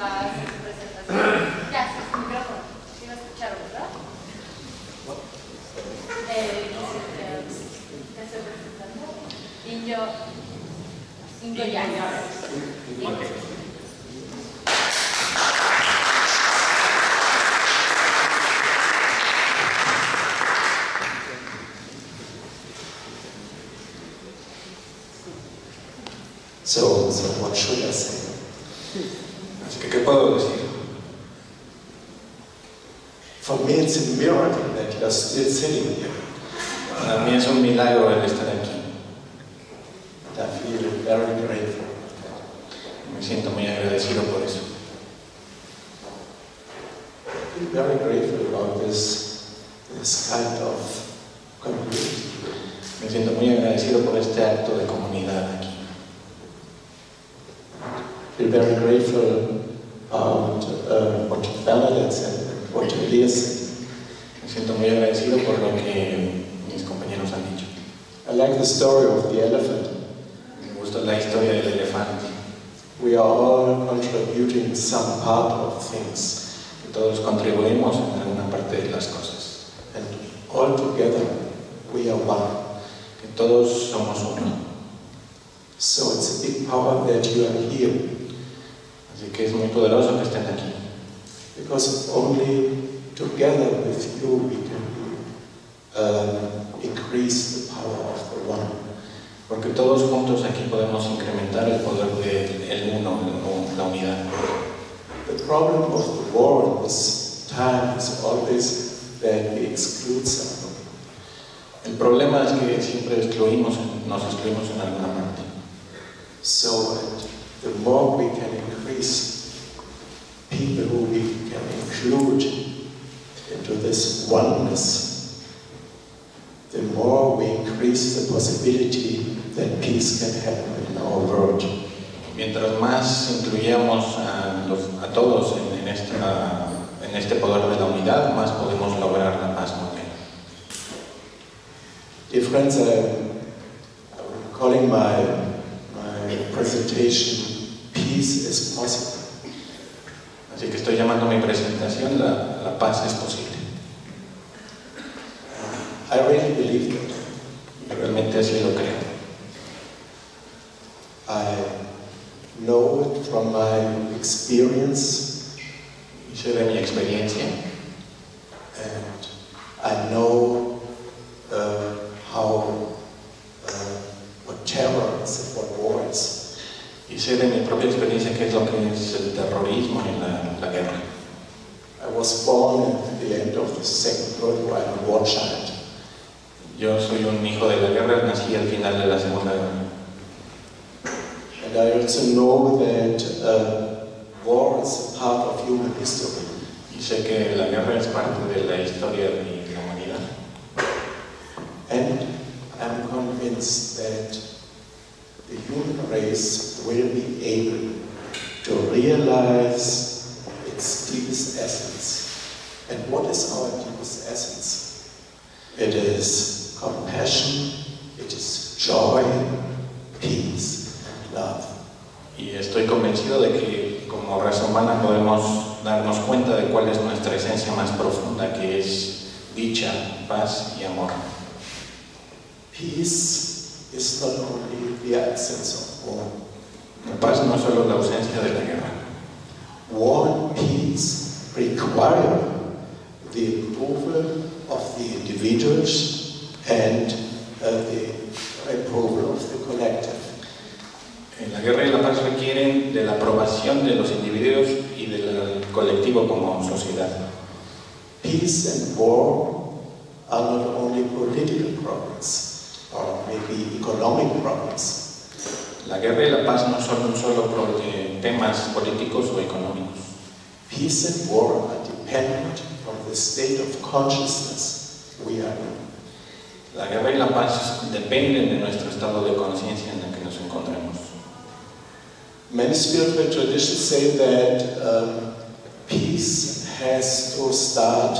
más en su presentación. Ya, su micrófono. Sí lo escucharon, ¿verdad? ¿Qué estoy presentando? Ingo Llanos. Okay. So what should I say? Así que, ¿qué puedo decir? For me, it's a miracle that you're still sitting here. Para mí es un milagro el estar aquí. I feel very grateful. Me siento muy agradecido por eso. I feel very grateful about this kind of community. Me siento muy agradecido por este acto de comunidad aquí. I feel very grateful about what Bernadette said and what Elias said. Me siento muy agradecido por lo que mis compañeros han dicho. I like the story of the elephant. Me gusta la historia del elefante. We are all contributing some part of things. Todos contribuimos en alguna parte de las cosas. And all together, we are one. Que todos somos uno. So it's a big power that you are here. Así que es muy poderoso que estén aquí. Because only together with you we can increase the power of the one. Porque todos juntos aquí podemos incrementar el poder del uno, la unidad. The problem of the war in this time is always that we exclude someone. El problema es que siempre nos excluimos en alguna parte. So the more we can increase people who we can include into this oneness, the more we increase the possibility that peace can happen in our world. Mientras más incluyamos a todos en este poder de la unidad, más podemos lograr la paz mundial. Dear friends, I'm calling my presentation Peace is Possible. Así que estoy llamando a mi presentación la paz es posible. I really believe that. Y realmente así lo creo. I know it from my experience. Y sé de mi experiencia. And I know what terror is and what war is. Y sé de mi propia experiencia qué es lo que es el terrorismo y la guerra. I was born at the end of the Second World War, I'm a war child. Yo soy un hijo de la guerra, nací al final de la Segunda Guerra. And I also know that war is a part of human history. Y sé que la guerra es parte de la historia de la humanidad. And I'm convinced that the human race will be able to realize its deepest essence. And what is our deepest essence? It is compassion, it is joy, peace, and love. Y estoy convencido de que como raza humana podemos darnos cuenta de cuál es nuestra esencia más profunda, que es dicha, paz y amor. Peace is not only the absence of war. La paz no es solo la ausencia de la guerra. War and peace require the approval of the individuals and the approval of the collective. La guerra y la paz requieren de la aprobación de los individuos y del colectivo como sociedad. Peace and war are not only political problems or maybe economic problems. La guerra y la paz no son solo temas políticos o económicos. Peace and war are dependent on the state of consciousness we are in. La guerra y la paz dependen de nuestro estado de conciencia en el que nos encontramos. Many spiritual traditions say that peace has to start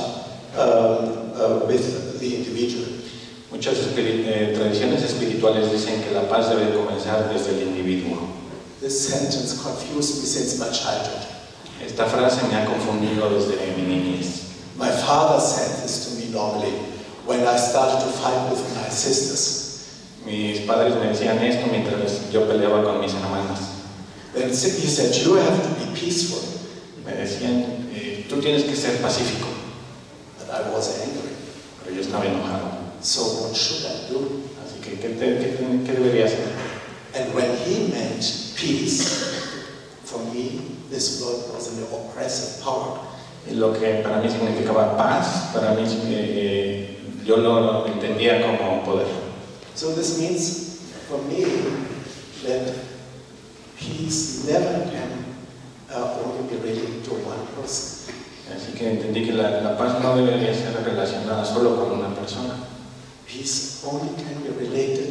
with the individual. Muchas tradiciones espirituales dicen que la paz debe comenzar desde el individuo. This sentence confused me since my childhood. Esta frase me ha confundido desde mi niñez. My father said this to me normally when I started to fight with my sisters. Mis padres me decían esto mientras yo peleaba con mis hermanas. Then he said, you have to be peaceful. Me decían, tú tienes que ser pacífico. But I was angry. Pero yo estaba enojado. So what should I do? Así que, ¿qué debería hacer? And when he meant peace, for me, this word was an oppressive power. Y lo que para mí significaba paz, para mí yo lo entendía como poder. So this means for me that peace never can only be related to one person. Así que entendí que la paz no debería ser relacionada solo con una persona. Peace only can be related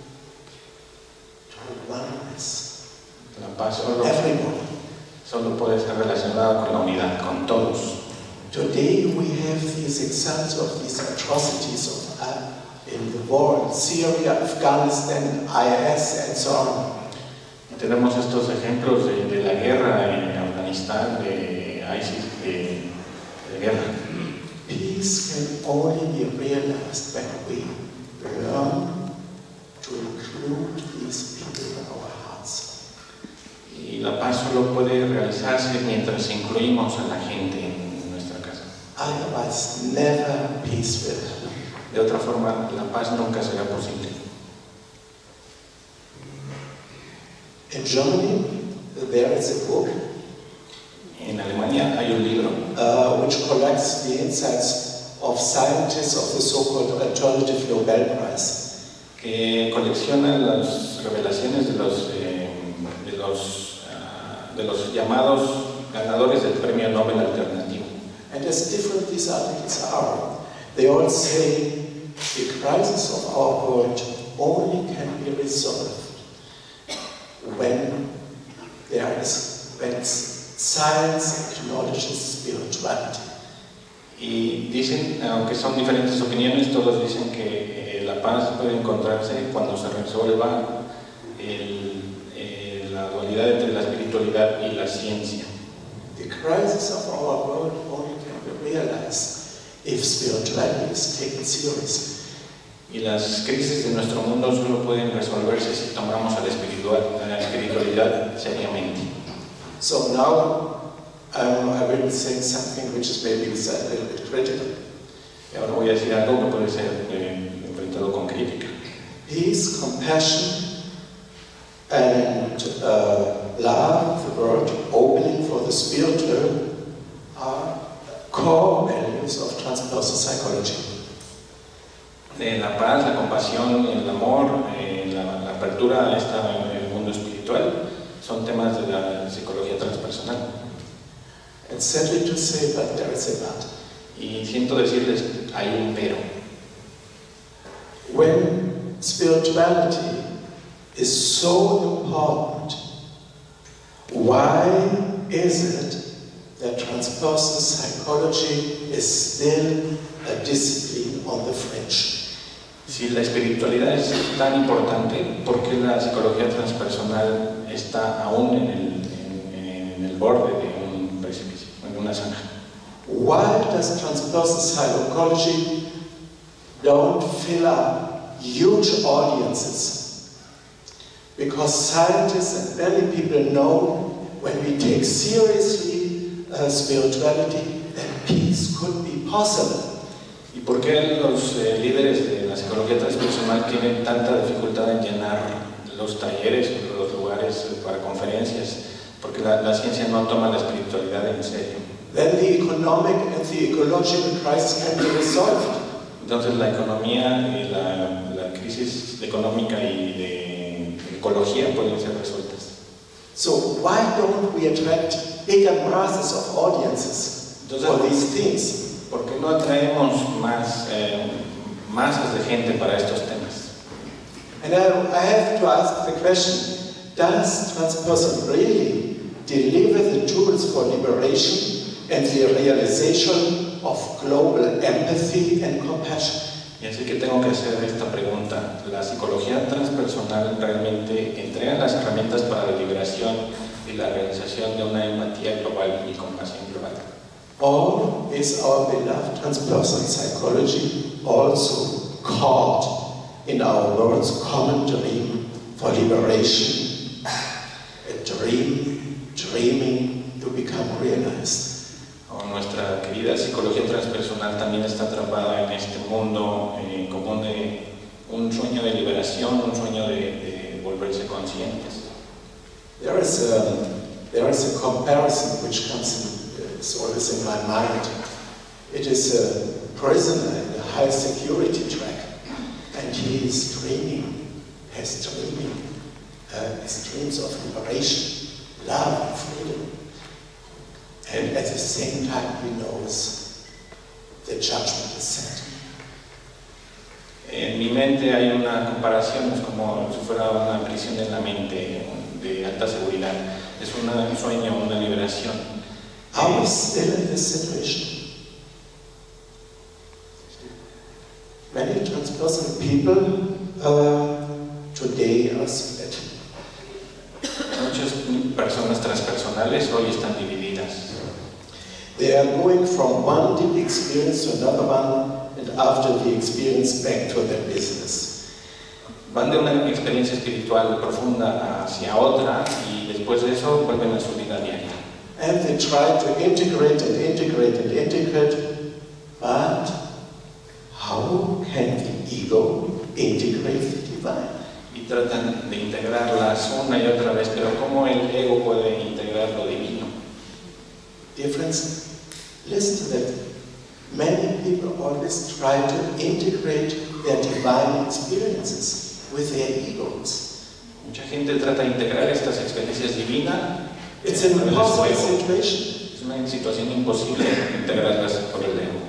to oneness. La paz Everybody. solo puede ser relacionada con la unidad, con todos. Today we have these examples of these atrocities in the war, Syria, Afghanistan, IS, and so on. Tenemos estos ejemplos de la guerra en Afganistán, de ISIS, de guerra. Peace can only be realized when we learn to include these people in our hearts. Y la paz solo puede realizarse mientras incluimos a la gente en nuestra casa. Otherwise, never peace will happen. De otra forma, la paz nunca será posible. In Germany, there is a book En Alemania hay un libro which collects the insights of scientists of the so-called Alternative Nobel Prize. que colecciona las revelaciones de los llamados ganadores del Premio Nobel Alternativo. And as different these articles are, they all say the crisis of our world only can be resolved when science acknowledges spirituality. Y dicen, aunque son diferentes opiniones, todos dicen que la paz puede encontrarse cuando se resuelva la dualidad entre la espiritualidad y la ciencia. The crisis of our world only can be realized if spirituality is taken seriously. Y las crisis de nuestro mundo solo pueden resolverse si tomamos a la espiritualidad seriamente. So now I will be saying something which is maybe a little bit critical. Y ahora voy a decir algo que puede ser enfrentado con crítica. Peace, compassion, and love, the world, opening for the spiritual are core values of transpersonal psychology. La paz, la compasión, el amor, la apertura a el mundo espiritual son temas de la psicología transpersonal. And sadly to say, but there is a but. Y siento decirles, hay un pero. When spirituality is so important, why is it that transpersonal psychology is still a discipline on the fringe? Si la espiritualidad es tan importante, ¿por qué la psicología transpersonal está aún en el borde de un precipicio, en una zanja? Why does transpersonal psychology don't fill up huge audiences? Because scientists and many people know when we take seriously spirituality, then peace could be possible. ¿Y por qué los líderes de la psicología transpersonal tienen tanta dificultad en llenar los talleres, los lugares para conferencias? Porque la ciencia no toma la espiritualidad en serio. Then the economic and the ecological crisis can be resolved. Entonces la economía y la crisis económica y de ecología pueden ser resueltas. So why don't we attract bigger masses of audiences for these things? ¿Por qué no atraemos más masas de gente para estos temas? And I have to ask the question, does transpersonal really deliver the tools for liberation and the realization of global empathy and compassion? Y así que tengo que hacer esta pregunta. ¿La psicología transpersonal realmente entrega las herramientas para la liberación y la realización de una empatía global y compasión global. Or is our beloved transpersonal psychology also caught in our world's common dream for liberation, a dreaming to become realized? O nuestra querida psicología transpersonal también está atrapada en este mundo común de un sueño de liberación, un sueño de volverse conscientes. There is a comparison which is always in my mind. It is a prisoner in a high security track, and he is dreaming, his dreams of liberation, love, and freedom. And at the same time he knows the judgment is set. En mi mente hay una comparación, es como si fuera una prisión en la mente de alta seguridad. Es un sueño, una liberación. Are we still in this situation? Many transpersonal people today are split. Muchas personas transpersonales hoy están divididas. They are going from one deep experience to another one, and after the experience back to their business. Van de una experiencia espiritual profunda hacia otra y después de eso vuelven a su vida diaria. And they try to integrate, but how can the ego integrate the divine? Y tratan de integrarlas una y otra vez, pero ¿cómo el ego puede integrar lo divino? Dear friends, listen to that. Many people always try to integrate their divine experiences with their egos. Mucha gente trata de integrar estas experiencias divinas. It's an impossible situation. Es una situación imposible integrarlas por el ego.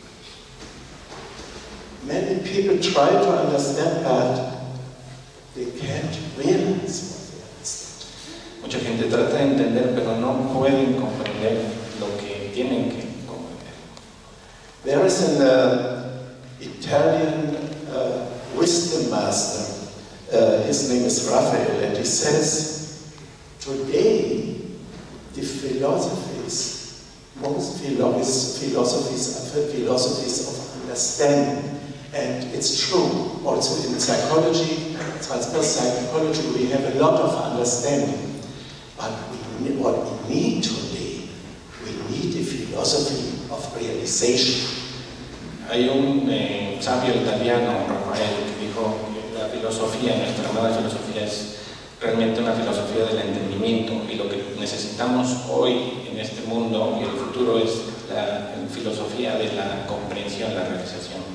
Many people try to understand, but they can't realize what they understand. Mucha gente trata de entender, pero no pueden comprender lo que tienen que comprender. There is an Italian wisdom master. His name is Raphael, and he says, today the most philosophies are philosophies of understanding. And it's true, also in psychology, transpersonal psychology, we have a lot of understanding. But what we need today, we need a philosophy of realization. Hay un sabio italiano, Rafael, que dijo que la filosofía, nuestra amada filosofía, es realmente una filosofía del entendimiento, y lo que necesitamos hoy en este mundo y el futuro es la filosofía de la comprensión, la realización.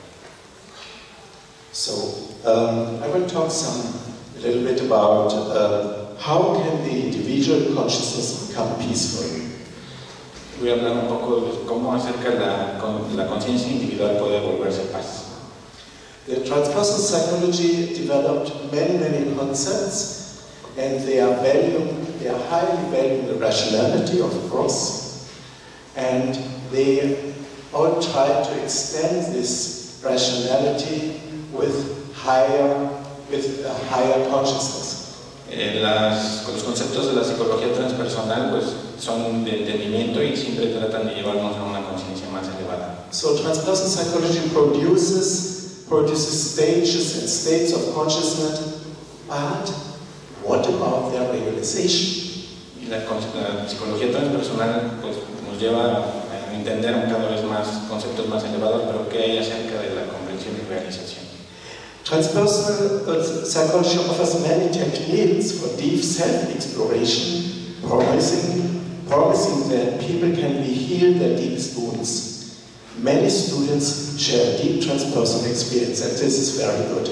So, I will talk a little bit about how can the individual consciousness become peaceful. Voy a hablar un poco de cómo hacer que la conciencia individual puede volverse paz. The transpersonal psychology developed many concepts, and they are highly valuing the rationality, of course, and they all try to extend this rationality with a higher consciousness. Los conceptos de la psicología transpersonal pues, son de entendimiento y siempre tratan de llevarnos a una conciencia más elevada. So transpersonal psychology produces stages and states of consciousness, but what about their realization? Y la psicología transpersonal pues, nos lleva a entender cada vez más conceptos más elevados, pero ¿qué hay acerca de la comprensión y realización? Transpersonal psychology offers many techniques for deep self-exploration, promising that people can be healed their deepest wounds. Many students share deep transpersonal experience, and this is very good.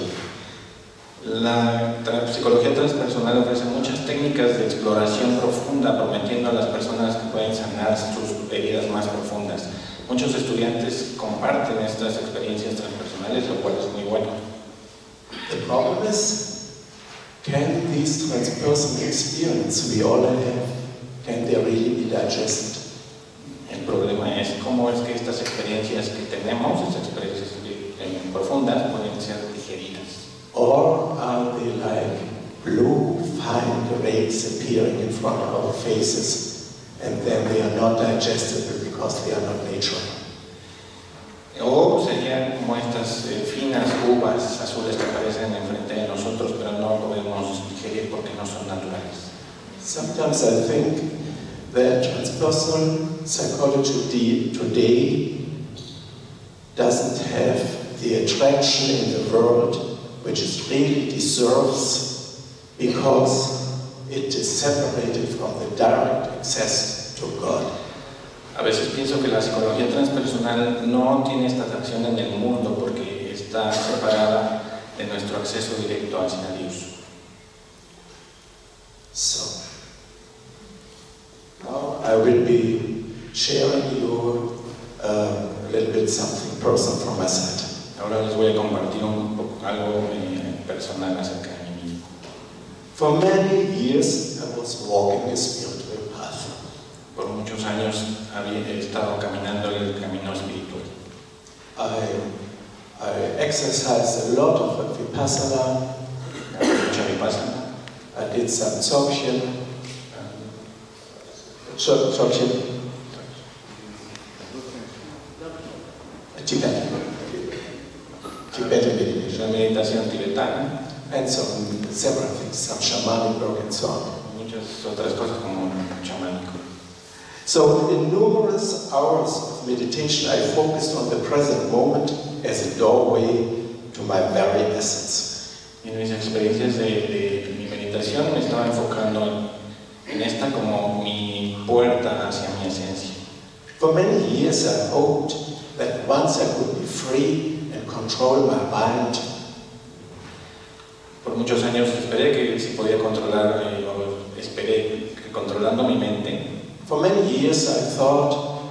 La psicología transpersonal ofrece muchas técnicas de exploración profunda, prometiendo a las personas que pueden sanar sus heridas más profundas. Muchos estudiantes comparten estas experiencias transpersonales, lo cual es muy bueno. The problem is, can these transpersonal experiences we all have, can they really be digested? El problema es cómo es que estas experiencias que tenemos, estas experiencias profundas, pueden ser digeridas. Or are they like blue, fine rays appearing in front of our faces, and then they are not digestible because they are not natural. O serían como estas finas uvas azules que aparecen enfrente de nosotros, pero no podemos digerir porque no son naturales. Sometimes I think that transpersonal psychology today doesn't have the attraction in the world which it really deserves because it is separated from the direct access to God. A veces pienso que la psicología transpersonal no tiene esta atracción en el mundo porque está separada de nuestro acceso directo hacia Dios. So, now I will be sharing you a little bit something personal from my side. Ahora les voy a compartir algo personal acerca de mí mismo. For many years I was walking a spiritual path. Por muchos años había estado caminando el camino espiritual. I exercised a lot of Vipassana. Mucha Vipassana. I did some Dzogchen. Tibetan meditation. La meditación tibetana. And several things, some shamanic work and so on. Muchas otras cosas como chamánico. So in numerous hours of meditation, I focused on the present moment as a doorway to my very essence. Y en mis experiencias de mi meditación me estaba enfocando en esta como mi puerta hacia mi esencia. For many years I hoped that once I could be free and control my mind, por muchos años esperé que si podía controlar, esperé que controlando mi mente. For many years I thought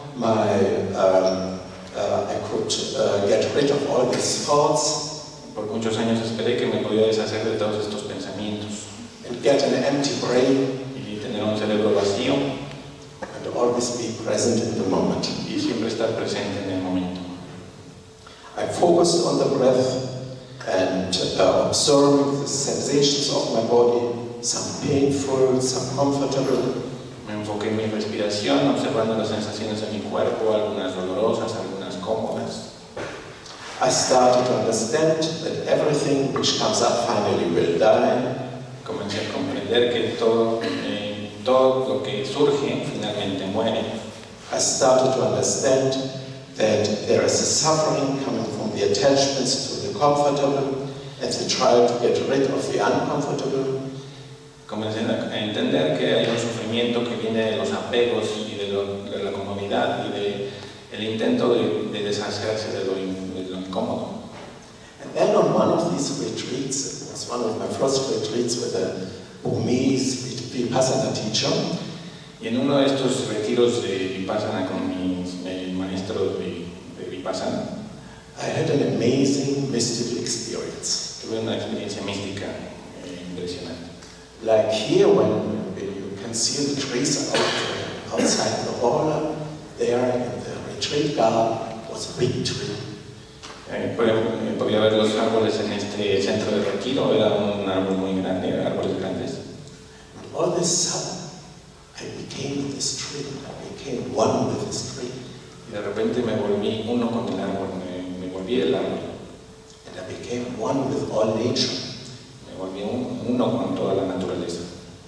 I could get rid of all these thoughts. Por muchos años esperé que me podía deshacer de todos estos pensamientos. And get an empty brain. Y tener un cerebro vacío. And always be present in the moment. Y siempre estar presente en el momento. I focused on the breath and observing the sensations of my body, some painful, some comfortable. Me enfoqué en mi respiración, observando las sensaciones de mi cuerpo, algunas dolorosas, algunas cómodas. I started to understand that everything which comes up finally will die. Comencé a comprender que todo lo que surge finalmente muere. I started to understand that there is a suffering coming from the attachments to the comfortable and the trial to get rid of the uncomfortable. Comencé a entender que hay un sufrimiento que viene de los apegos y de la comodidad y del intento de deshacerse de lo incómodo. And then on one of these retreats, it was one of my first retreats with a Burmese Vipassana teacher. Y en uno de estos retiros de Vipassana con mi maestro de Vipassana, I had an amazing mystical experience. Tuve una experiencia mística impresionante. Like here, when you can see the trees outside the hall, there in the retreat garden was a big tree. Podía ver los árboles en este centro de retiro, era un árbol muy grande, árboles grandes. And all of a sudden, I became this tree. I became one with this tree. Y de repente me volví uno con el árbol, me volví el árbol. And I became one with all nature. Me volví uno con toda la naturaleza.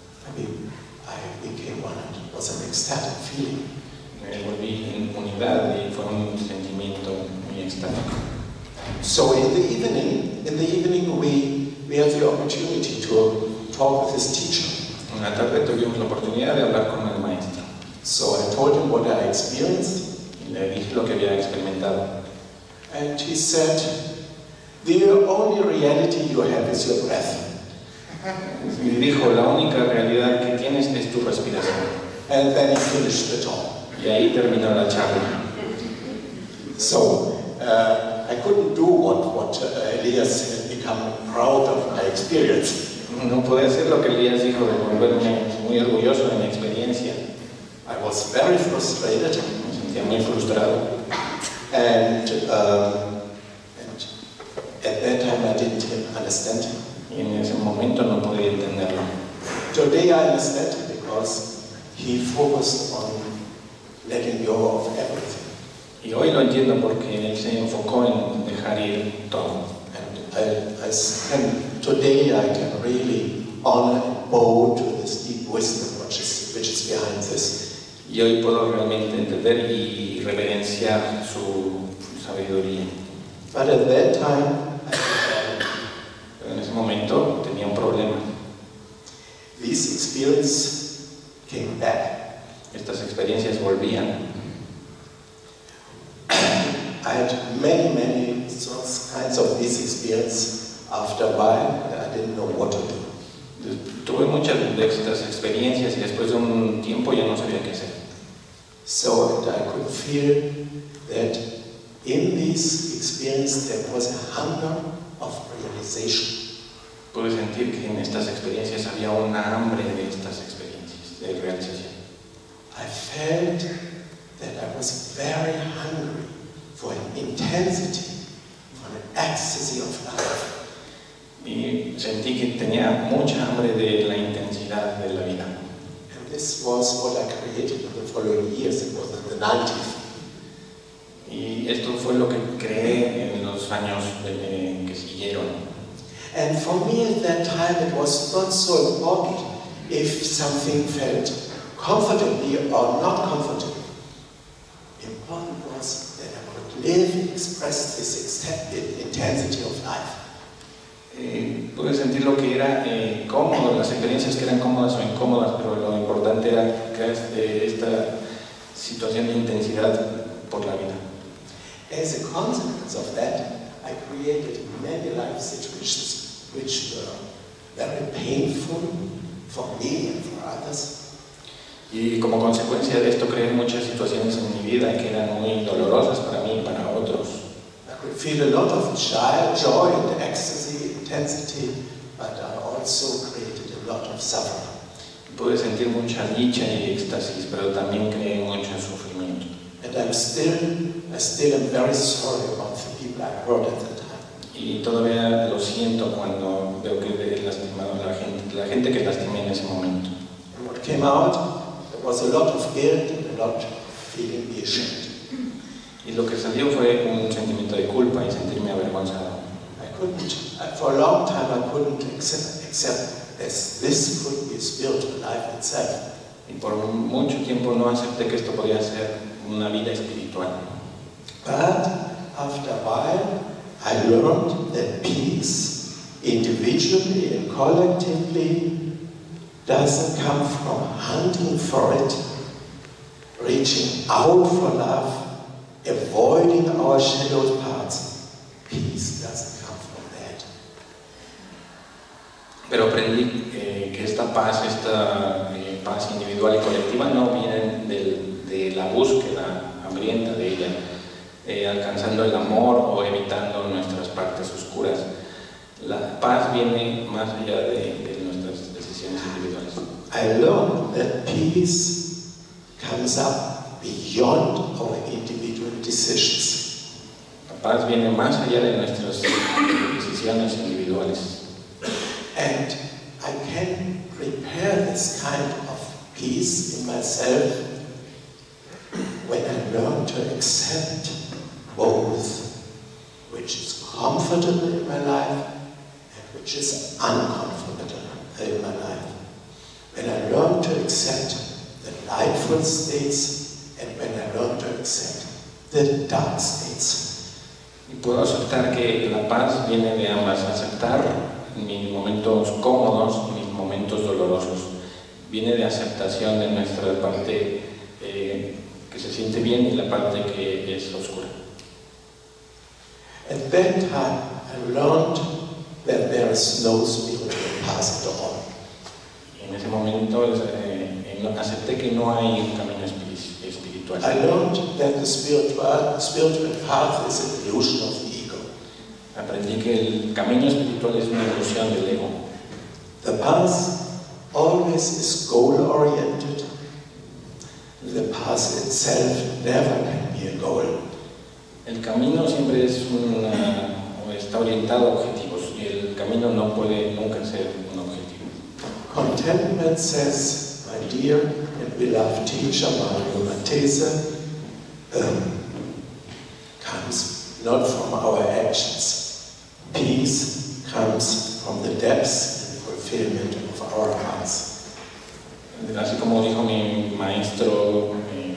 I became one. It was an ecstatic feeling. Me volví en unidad y fue un sentimiento muy extático. So in the evening we had the opportunity to talk with his teacher. En la tarde tuvimos la oportunidad de hablar con el maestro. So I told him what I experienced. Y le dije lo que había experimentado. And he said, the only reality you have is your breath. Y dijo, la única realidad que tienes es tu respiración. And then he finished the talk. Y ahí terminó la charla. So I couldn't do what Elias had become proud of my experience. No pude hacer lo que Elías dijo de volverme muy orgulloso de mi experiencia. I was very frustrated. Me sentía muy frustrado. And at that time I didn't understand him. Y en ese momento no podía entenderlo. Today I understand it because he focused on letting go of everything. Y hoy lo entiendo porque él se enfocó en dejar ir todo. And today I can really honor and bow to this deep wisdom which is behind this. Y hoy puedo realmente entender y reverenciar su sabiduría. But at that time, Pero en ese momento tenía un problema. this experience came back. Estas experiencias volvían. I had many kinds of this experience. After a while, I didn't know what to do. Tuve muchas de estas experiencias y después de un tiempo ya no sabía qué hacer. So, and I could feel that in this experience there was a hunger of realization. Pude sentir que en estas experiencias había una hambre de estas experiencias, de realización. I felt that I was very hungry for an intensity, for an ecstasy of life. Y sentí que tenía mucha hambre de la intensidad de la vida. And this was what I created in the following years. It was in the 90s. Y esto fue lo que creé en los años que siguieron. And for me at that time it was not so important if something felt comfortably or not comfortably. Important was that I could live and express this intensity of life. Pude sentir lo que era cómodo, las experiencias que eran cómodas o incómodas, pero lo importante era que esta situación de intensidad por la vida. As a consequence of that, I created many life situations which were very painful for me and for others. Y como consecuencia de esto creé muchas situaciones en mi vida que eran muy dolorosas para mí y para otros. I could feel a lot of joy and ecstasy, intensity, but I also created a lot of suffering. Pude sentir mucha dicha y éxtasis, pero también creé mucho sufrimiento. And I still am very sorry about the people I hurt at the time. Y todavía lo siento cuando veo que he lastimado a la gente que lastimé en ese momento. And what came out, there was a lot of guilt and a lot of feeling ashamed. Y lo que salió fue un sentimiento de culpa y sentirme avergonzado. For a long time I couldn't accept this could be a spiritual life itself. Y por mucho tiempo no acepté que esto podía ser una vida espiritual. But after a while I learned that peace, individually and collectively, doesn't come from hunting for it, reaching out for love, avoiding our shadowed parts. Peace doesn't come from that. Pero aprendí que esta paz individual y colectiva no viene de la búsqueda hambrienta de ella, alcanzando el amor o evitando nuestras partes oscuras. La paz viene más allá de nuestras decisiones individuales. I learned that peace comes up beyond our individual decisions. La paz viene más allá de nuestras decisiones individuales. And I can prepare this kind of peace in myself when I learn to accept both, which is comfortable in my life and which is uncomfortable in my life. When I learn to accept the lightful states and when I learn to accept the dark states. Y puedo aceptar que la paz viene de ambas, aceptar mis momentos cómodos, mis momentos dolorosos. Viene de aceptación de nuestra parte que se siente bien y la parte que es oscura. At that time, I learned that there is no spiritual path at all. Y en ese momento acepté que no hay un camino espiritual. I learned that the spiritual path is an illusion of the ego. Aprendí que el camino espiritual es una ilusión del ego. The path always is goal-oriented. The path itself never can be a goal. El camino siempre es está orientado a objetivos y el camino camino no puede nunca ser un objetivo. Contentment says, my dear and beloved teacher Mario Matthese, comes not from our actions. Peace comes from the depths and fulfillment of our hearts. Así como dijo mi maestro,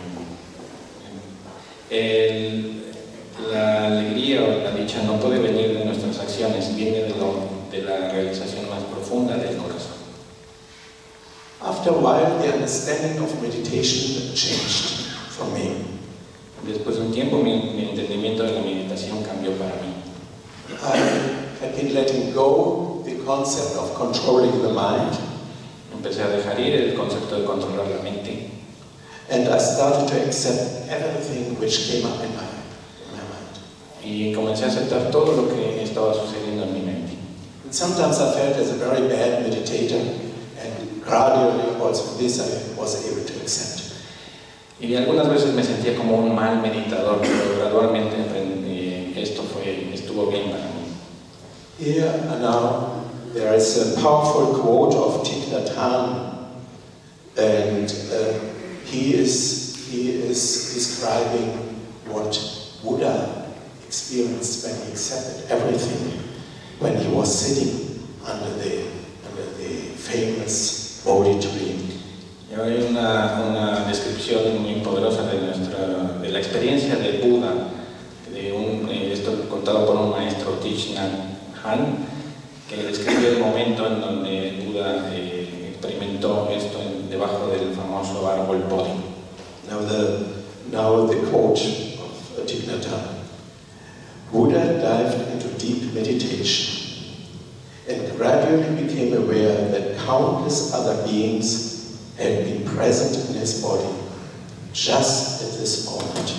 la alegría o la dicha no puede venir de nuestras acciones, viene de la realización más profunda del corazón. After a while, the understanding of meditation changed for me. Después de un tiempo, mi entendimiento de la meditación cambió para mí. I had been letting go the concept of controlling the mind. Empecé a dejar ir el concepto de controlar la mente. And I started to accept everything which came up in my mind. Y comencé a aceptar todo lo que estaba sucediendo en mi mente. And sometimes I felt as a very bad meditator, and gradually also this I was able to accept. Y algunas veces me sentía como un mal meditador, pero gradualmente estuvo bien para mí. Here and now there is a powerful quote of Thich Nhat Hanh, and he is describing what Buddha experienced when he accepted everything, when he was sitting under the famous Bodhi tree. Y ahora hay una descripción muy poderosa de la experiencia de Buda, esto contado por un maestro, Thich Nhat Hanh, que describió el momento en donde Buda experimentó esto debajo del famoso árbol Bodhi. Now the quote of Thich Nhat Hanh. Buddha dived into deep meditation and gradually became aware that countless other beings had been present in his body just at this moment.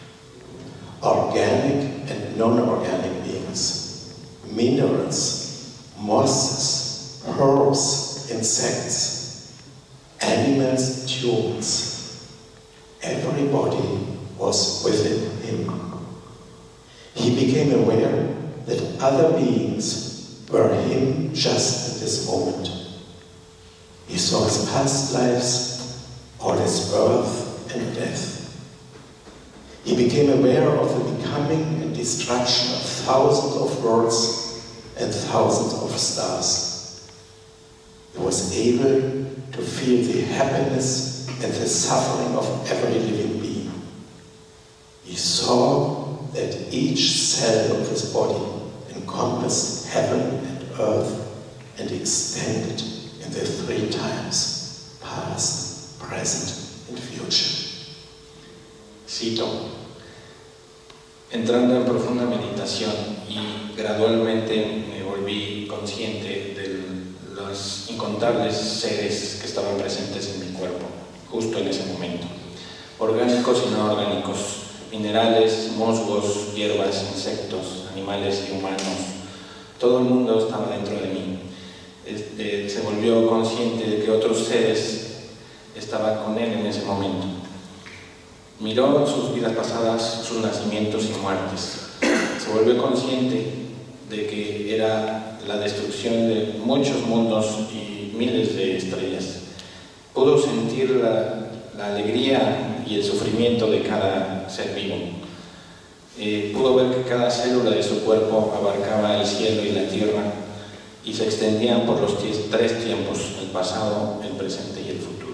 Organic and non-organic beings, minerals, mosses, herbs, insects, animals, tunes. Everybody was within him. He became aware that other beings were him just at this moment. He saw his past lives, all his birth and death. He became aware of the becoming and destruction of thousands of worlds and thousands of stars. He was able to feel the happiness and the suffering of every living being. He saw that each cell of his body encompassed heaven and earth and extended in the three times, past, present, and future. Cito: entrando en profunda meditación y gradualmente me volví consciente de los incontables seres que estaban presentes en mi cuerpo, justo en ese momento, orgánicos y no orgánicos, minerales, musgos, hierbas, insectos, animales y humanos. Todo el mundo estaba dentro de mí. Se volvió consciente de que otros seres estaban con él en ese momento. Miró sus vidas pasadas, sus nacimientos y muertes. Se volvió consciente de que era la destrucción de muchos mundos y miles de estrellas. Pudo sentir la alegría y el sufrimiento de cada ser vivo. Pudo ver que cada célula de su cuerpo abarcaba el cielo y la tierra y se extendían por los tres tiempos, el pasado, el presente y el futuro.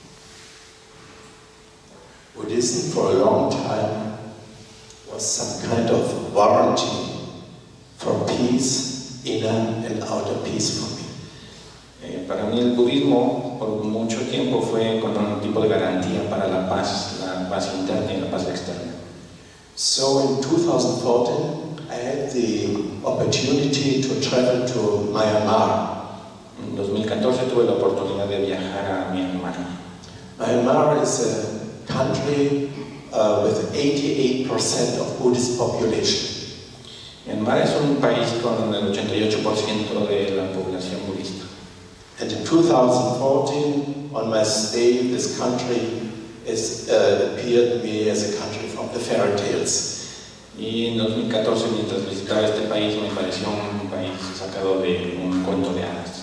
Buddhism for a long time was some kind of warranty for peace, inner and outer peace for me. Para mí el budismo por mucho tiempo fue como un tipo de garantía para la paz interna y la paz externa. So in 2014 I had the opportunity to travel to Myanmar. En 2014 tuve la oportunidad de viajar a Myanmar. Myanmar is a country with 88% of Buddhist population. Myanmar es un país con el 88% de la población budista. And in 2014, on my stay in this country, appeared to me as a country from the fairy tales. Y en 2014, mientras visitaba este país, me pareció un país sacado de un cuento de hadas.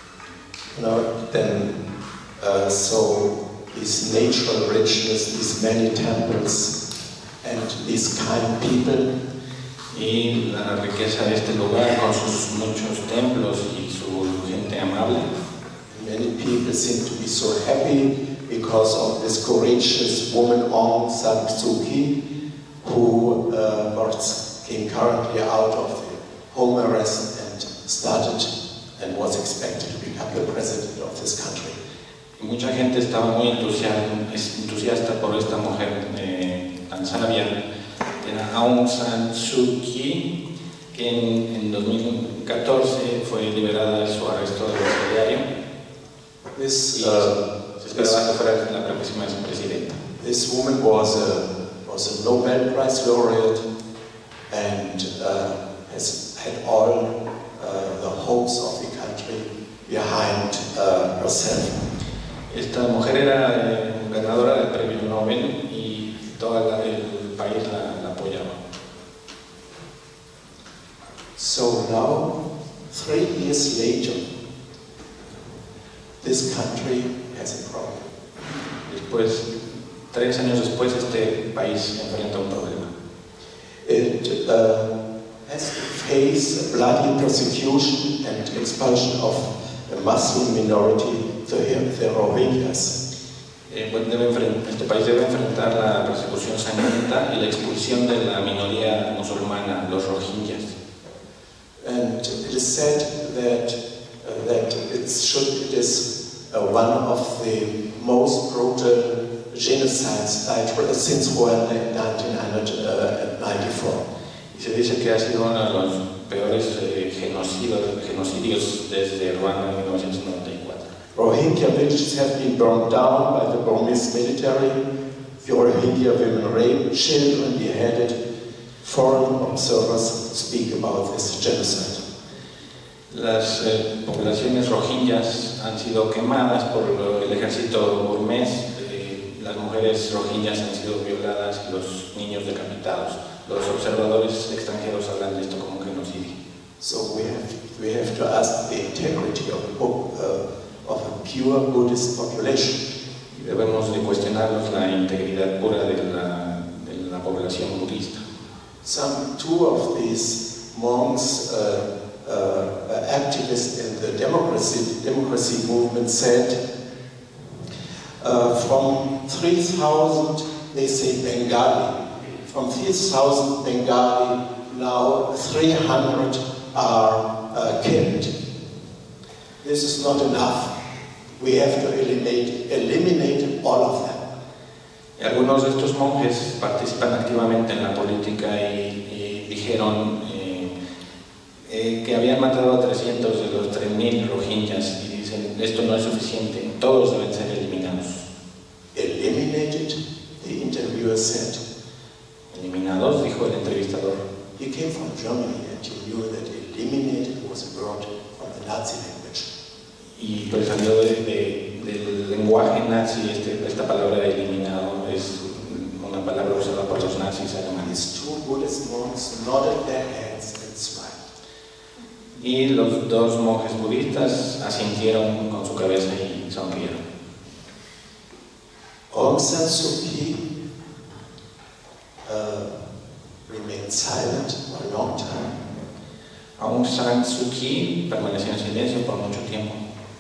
So this natural richness, these many temples, and these kind people. Y la riqueza de este lugar con sus muchos templos y su gente amable. Many people seem to be so happy because of this courageous woman Aung San Suu Kyi, who came currently out of the home arrest and started and was expected to become the president of this country. Y mucha gente estaba muy entusiasta por esta mujer tan sabia. Era Aung San Suu Kyi, que en 2014 fue liberada de su arresto domiciliario. Se esperaba que fuera la próxima presidenta. This woman was a Nobel Prize laureate and has had all the hopes of the country behind herself. Esta mujer era ganadora del premio Nobel y todo el país la apoyaba. So now, 3 years later, this country has a problem. Después, 3 años después, este país enfrenta un problema. It has to face bloody persecution and expulsion of a Muslim minority, the Rohingyas. Este país debe enfrentar la persecución sangrienta y la expulsión de la minoría musulmana, los Rohingyas. And it is said that it is one of the most brutal genocides since World War 1994. Y se dice que ha sido uno de los peores genocidios desde Ruanda en 1994. Rohingya villages have been burned down by the Burmese military. The Rohingya women raped, children beheaded. Foreign observers speak about this genocide. Las poblaciones rohingyas han sido quemadas por el ejército burmés, las mujeres rohingyas han sido violadas y los niños decapitados. Los observadores extranjeros hablan de esto como un genocidio. So we have to ask the integrity of a pure Buddhist population. Y debemos de cuestionarnos la integridad pura de la población budista. Two of these monks, activists in the democracy movement, said from 3,000, they say Bengali, from 3,000 Bengali, now 300 are killed. This is not enough. We have to eliminate all of them. Algunos de estos monjes participan activamente en la política y dijeron que habían matado a 300 de los 3.000 rohingyas y dicen, esto no es suficiente, todos deben ser eliminados. Eliminated, the interviewer said. Eliminados, dijo el entrevistador. He came from Germany and he knew that eliminated was a word from the Nazi language. Y pues salió del lenguaje nazi, esta palabra eliminado es una palabra usada por los nazis alemanes. These two Buddhist monks nodded their heads and smiled. Y los dos monjes budistas asintieron con su cabeza y sonrieron. Aung San Suu Kyi remained silent for a long time. Aung San Suu Kyi permaneció en silencio por mucho tiempo.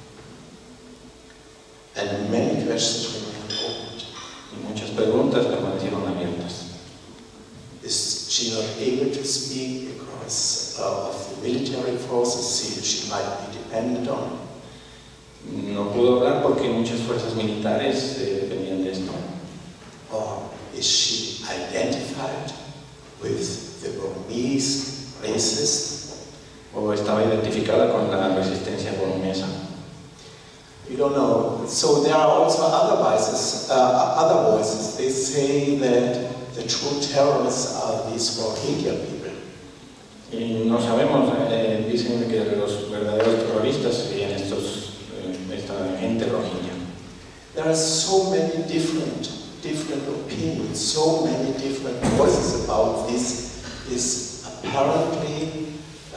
And many questions remained open. Y muchas preguntas permanecieron abiertas. Is she not able to speak because of the military forces she might be dependent on? No pudo hablar porque muchas fuerzas militares dependían de esto. Or is she identified with the Burmese racists? O estaba identificada con la resistencia burmesa. We don't know. So there are also other voices. They say that the true terrorists are these Rohingya people. Y no sabemos, dicen que los verdaderos terroristas serían esta gente rohingya. There are so many different opinions, so many different voices about this is apparently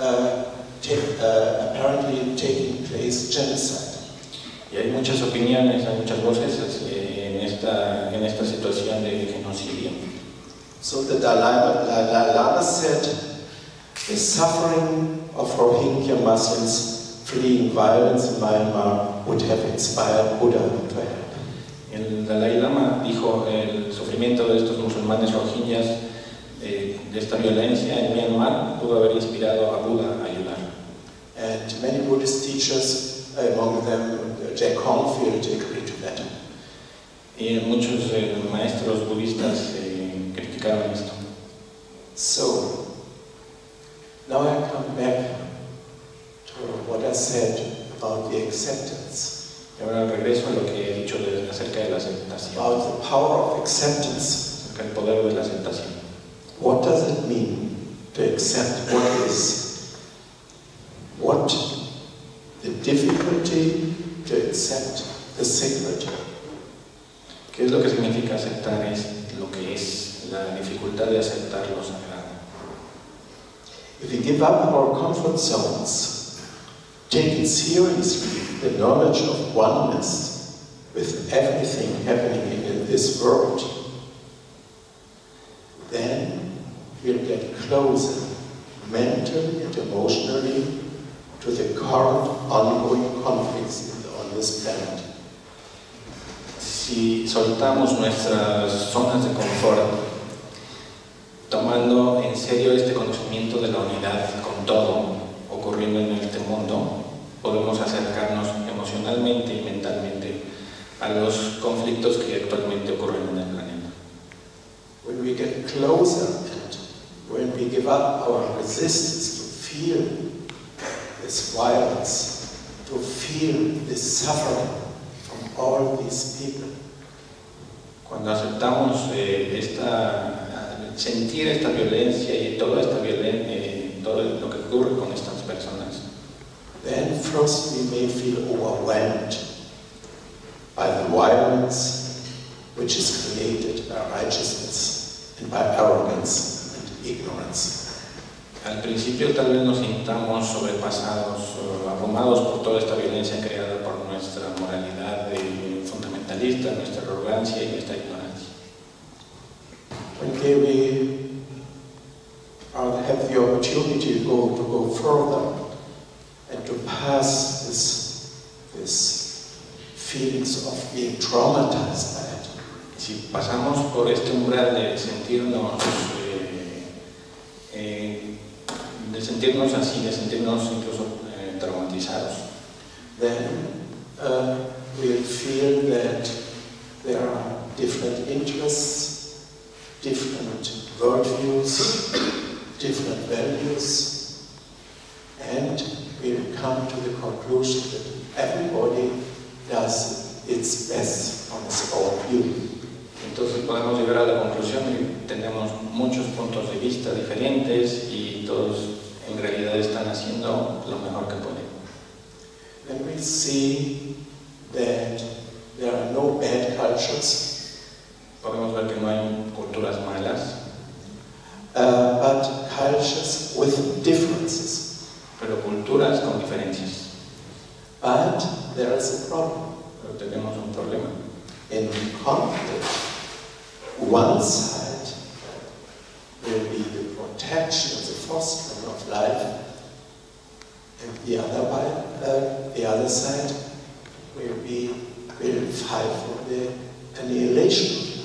taking place genocide. Y hay muchas opiniones, hay muchas voces en esta situación de genocidio. So the Dalai Lama said, the suffering of Rohingya Muslims fleeing violence in Myanmar would have inspired Buddha to help. El Dalai Lama dijo el sufrimiento de estos musulmanes rohingyas, de esta violencia en Myanmar, pudo haber inspirado a Buda a ayudar. And many Buddhist teachers, among them Jack Hongfield, agreed to that. Y muchos maestros budistas criticaron esto. So, now I come back to what I said about the acceptance. Y ahora regreso a lo que he dicho acerca de la aceptación, About the power of acceptance. acerca del poder de la aceptación. What does it mean to accept what is? What the difficulty to accept the sacred? ¿Qué es lo que significa aceptar? Es lo que es la dificultad de aceptar lo sagrado. If we give up our comfort zones, take it seriously, the knowledge of oneness with everything happening in this world, then we'll get closer mentally and emotionally to the current ongoing conflicts on this planet. Si soltamos nuestras zonas de confort, tomando en serio este conocimiento de la unidad con todo ocurriendo en este mundo, podemos acercarnos emocionalmente y mentalmente a los conflictos que actualmente ocurren en el planeta. When we get closer and when we give up our resistance to feel this violence, to feel this suffering from all these people. Cuando aceptamos sentir esta violencia y toda esta todo lo que ocurre con estas personas, then first we may feel overwhelmed by the violence which is created by righteousness and by arrogance and ignorance. Al principio tal vez nos sintamos sobrepasados, abrumados por toda esta violencia creada por nuestra moralidad fundamentalista, nuestra arrogancia y nuestra ignorancia. Okay, we have the opportunity to go further and to pass this feelings of being traumatized by it. Si pasamos por este umbral de sentirnos así, de sentirnos incluso traumatizados, then we'll feel that there are different interests, different worldviews, different values, and we'll come to the conclusion that everybody does its best from his own view. Entonces podemos llegar a la conclusión de que tenemos muchos puntos de vista diferentes y todos en realidad están haciendo lo mejor que pueden. Then we see that there are no bad cultures, Podemos ver que no hay culturas malas, but cultures with differences. pero culturas con diferencias. But there is a problem. Pero tenemos un problema. In conflict, one side will be the protection and the fostering of life, and the other side will fight for the annihilation of life.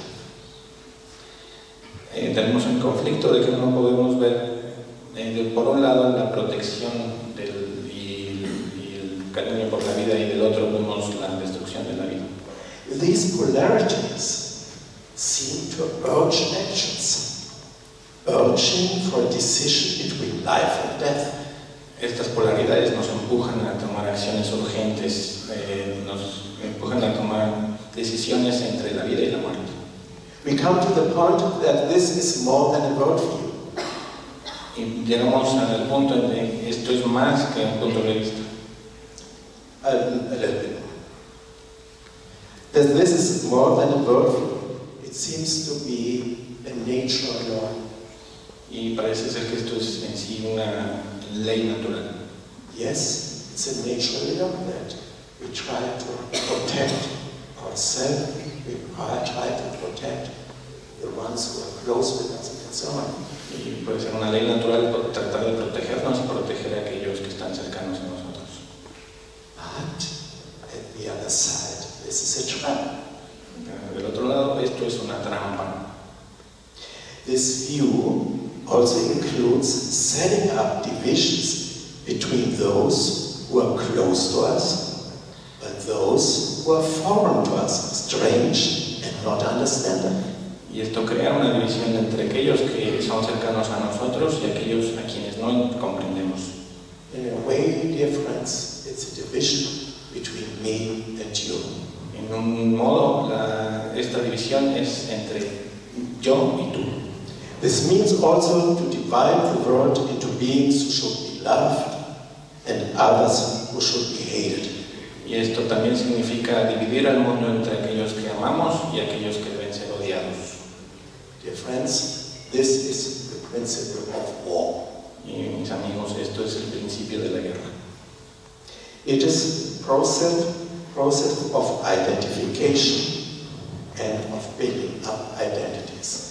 Tenemos el conflicto de que no podemos ver, por un lado, la protección y el cariño por la vida, y del otro vemos la destrucción de la vida. These polarities seem to urge actions, urging for a decision between life and death. Estas polaridades nos empujan a tomar acciones urgentes, nos empujan a tomar decisiones entre la vida y la muerte. We come to the point that this is more than a worldview. Y llegamos al punto en que esto es más que un punto de vista. A little bit. That this is more than a worldview. It seems to be a nature law. Y parece ser que esto es en sí una ley natural. Yes, it's a natural law that we try to protect ourselves, we try to protect the ones who are close with us and so on. Y puede ser una ley natural por tratar de protegernos y proteger a aquellos que están cercanos a nosotros. But at the other side, this is a trap. Pero del otro lado, esto es una trampa. This view also includes setting up divisions between those who are close to us and those who are foreign to us, strange and not understanding. Y esto crea una división entre aquellos que son cercanos a nosotros y aquellos a quienes no comprendemos. In a way, dear friends, it's a division between me and you. En un modo, esta división es entre yo y tú. This means also to divide the world into beings who should be loved and others who should be hated. Y esto también significa dividir al mundo entre aquellos que amamos y aquellos que deben ser odiados. Dear friends, this is the principle of war. Y mis amigos, esto es el principio de la guerra. It is the process of identification and of building up identities.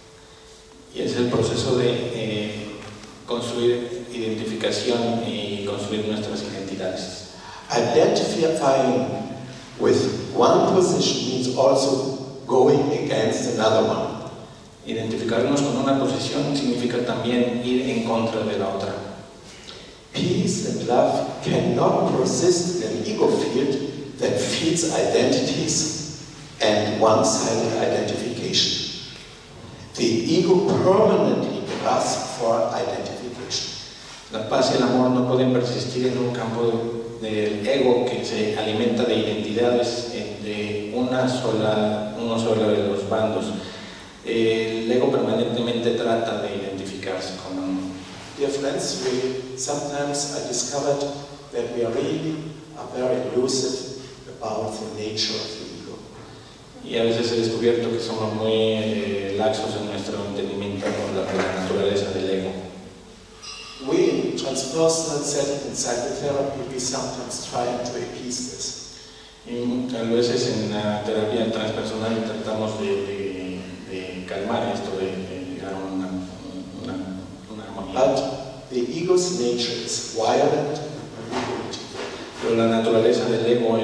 Y es el proceso de construir identificación y construir nuestras identidades. Identifying with one position means also going against another one. Identificarnos con una posición significa también ir en contra de la otra. Peace and love cannot persist in an ego field that feeds identities and one-sided identification. The ego permanently grasps for identification. La paz y el amor no pueden persistir en un campo del ego que se alimenta de identidades de uno solo de los bandos. El ego permanentemente trata de identificarse con uno. Dear friends, sometimes I discovered that we really are very elusive about the nature of the ego. Y a veces he descubierto que somos muy laxos en nuestro entendimiento con la naturaleza del ego. We in transpersonal setting and psychotherapy, we sometimes try to appease this. Y a veces en la terapia transpersonal tratamos de calmar esto, de llegar a una armonía. But the ego's nature is violent and manipulative. Pero la naturaleza del ego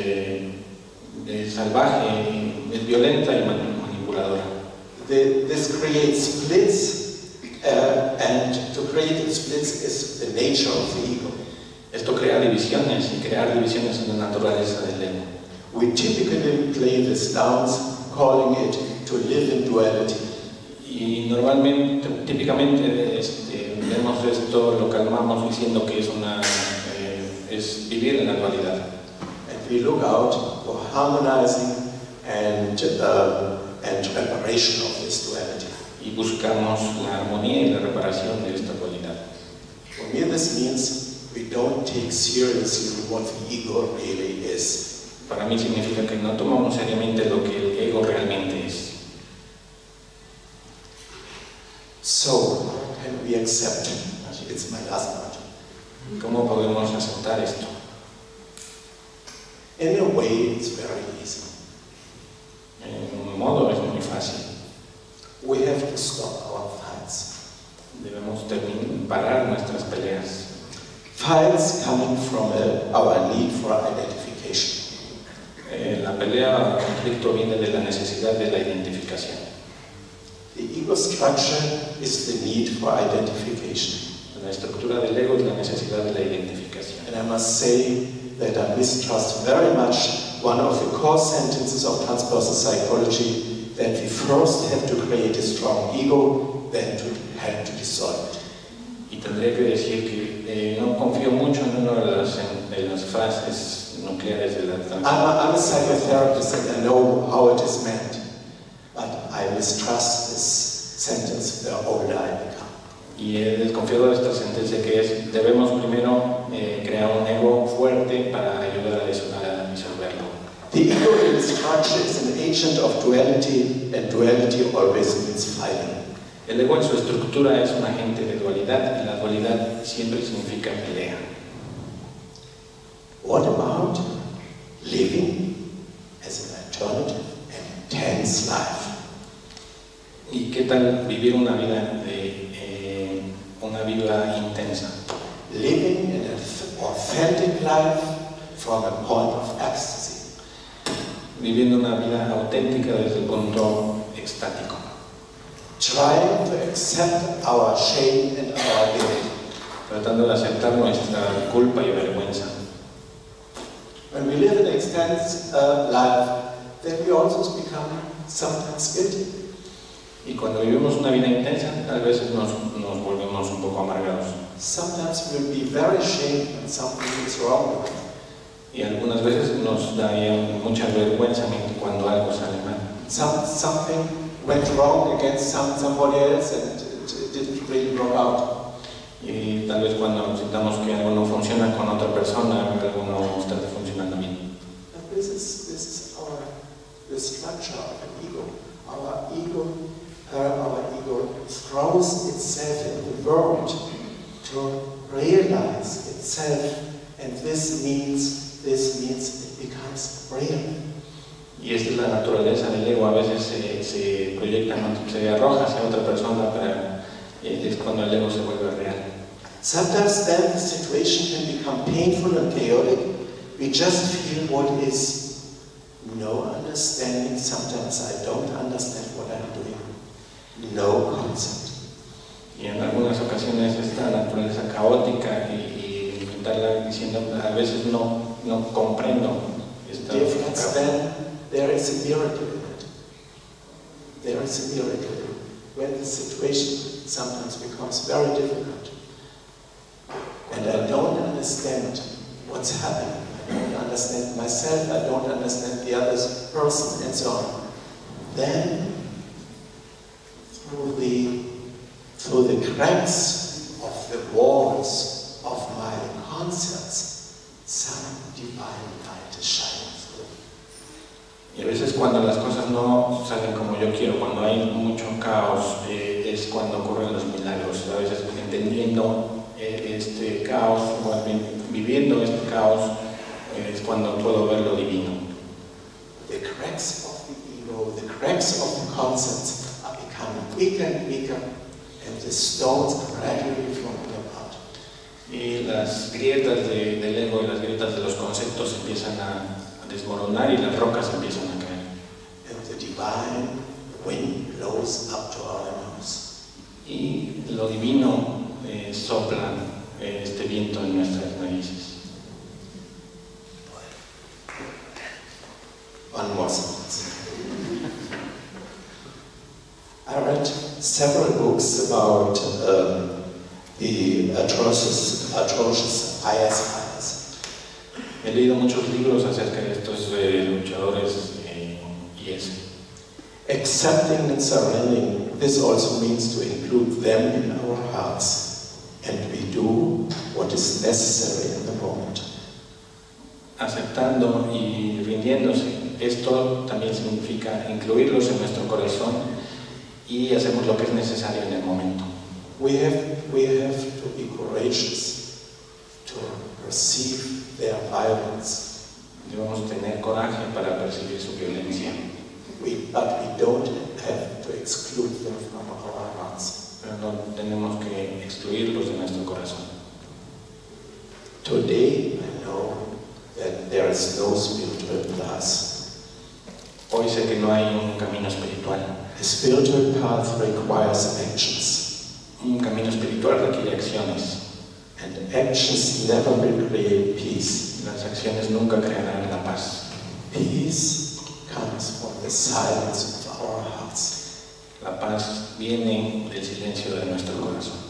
es salvaje, es violenta y manipuladora. This creates splits, and to create splits is the nature of the ego. Esto crea divisiones y crear divisiones es la naturaleza del ego. We typically play this dance, calling it to live in duality. Y normalmente, típicamente, vemos esto, lo calmamos diciendo que es vivir en la dualidad. And we look out for harmonizing and reparation of this duality. Y buscamos la armonía y la reparación de esta dualidad. For me, this means we don't take seriously what the ego really is. Para mí significa que no tomamos seriamente lo que el ego realmente es. So, how can we accept it? It's my last part. ¿Cómo podemos aceptar esto? In a way, it's very easy. En un modo es muy fácil. We have to stop our fights. Debemos parar nuestras peleas. Fights coming from our need for identification. La pelea o conflicto viene de la necesidad de la identificación. The ego structure is the need for identification. La estructura del ego es la necesidad de la identificación. And I must say that I mistrust very much one of the core sentences of transpersonal psychology, that we first have to create a strong ego, then to have to dissolve it. Y tendría que decir que no confío mucho en una de las frases nucleares de la transpersonal. I'm a psychotherapist and I know how it is meant, but I mistrust this sentence the older I become. Y he desconfiado de esta sentencia que es: debemos primero crear un ego fuerte para ayudar a disolverlo. The ego in structure is an agent of duality, and duality always means fighting. El ego en su estructura es un agente de dualidad y la dualidad siempre significa pelea. What about living as an alternative and intense life? ¿Y qué tal vivir una vida intensa? Living an authentic life from a point of ecstasy. Viviendo una vida auténtica desde el punto extático. Trying to accept our shame and our guilt. Tratando de aceptar nuestra culpa y vergüenza. When we live an intense life, then we also become sometimes guilty. Y cuando vivimos una vida intensa, a veces nos volvemos un poco amargados. Sometimes we'll be very ashamed when something is wrong with us. Y algunas veces nos daría mucha vergüenza cuando algo sale mal. Something went wrong against somebody else and it didn't really work out. Y tal vez cuando sintamos que algo no funciona con otra persona, algo no está funcionando bien. And this is the structure of an ego. Our ego throws itself in the world to realize itself, and this means it becomes real. Y esta es la naturaleza del ego. A veces se proyecta, se arroja hacia otra persona, pero es cuando el ego se vuelve real. Sometimes then the situation can become painful and chaotic. We just feel what is no understanding. Sometimes I don't understand what I'm doing. No concept. Y en algunas ocasiones esta naturaleza caótica y enfrentarla diciendo a veces no comprendo esta Difference then, there is a miracle in it. There is a miracle when the situation sometimes becomes very difficult. And I don't understand what's happening. I don't understand myself, I don't understand the other person, and so on. Then, through the cracks of the walls of my concepts, some divine light is shining through. Y a veces cuando las cosas no salen como yo quiero, cuando hay mucho caos, es cuando ocurren los milagros. A veces entendiendo este caos, o viviendo este caos, es cuando puedo ver lo divino. The cracks of the ego, the cracks of the concepts are becoming weaker and weaker, and the stones are gradually falling apart. Y las grietas del ego y las grietas de los conceptos empiezan a desmoronar y las rocas empiezan a caer. And the divine wind blows up to our nose. Y lo divino sopla este viento en nuestras narices. One more sentence. I read several books about the atrocious IS. He leído muchos libros acerca de estos luchadores IS. Accepting and surrendering, this also means to include them in our hearts, and we do what is necessary in the moment. Aceptando y rindiéndose, esto también significa incluirlos en nuestro corazón y hacemos lo que es necesario en el momento. We have to be courageous to perceive their violence. Debemos tener coraje para percibir su violencia. But we don't have to exclude them from our hearts. Pero no tenemos que excluirlos de nuestro corazón. Today I know that there is no spiritual path. Hoy sé que no hay un camino espiritual. A spiritual path requires actions. Un camino espiritual requiere acciones. And actions never will create peace. Las acciones nunca crearán la paz. Peace comes from the silence of our hearts. La paz viene del silencio de nuestro corazón.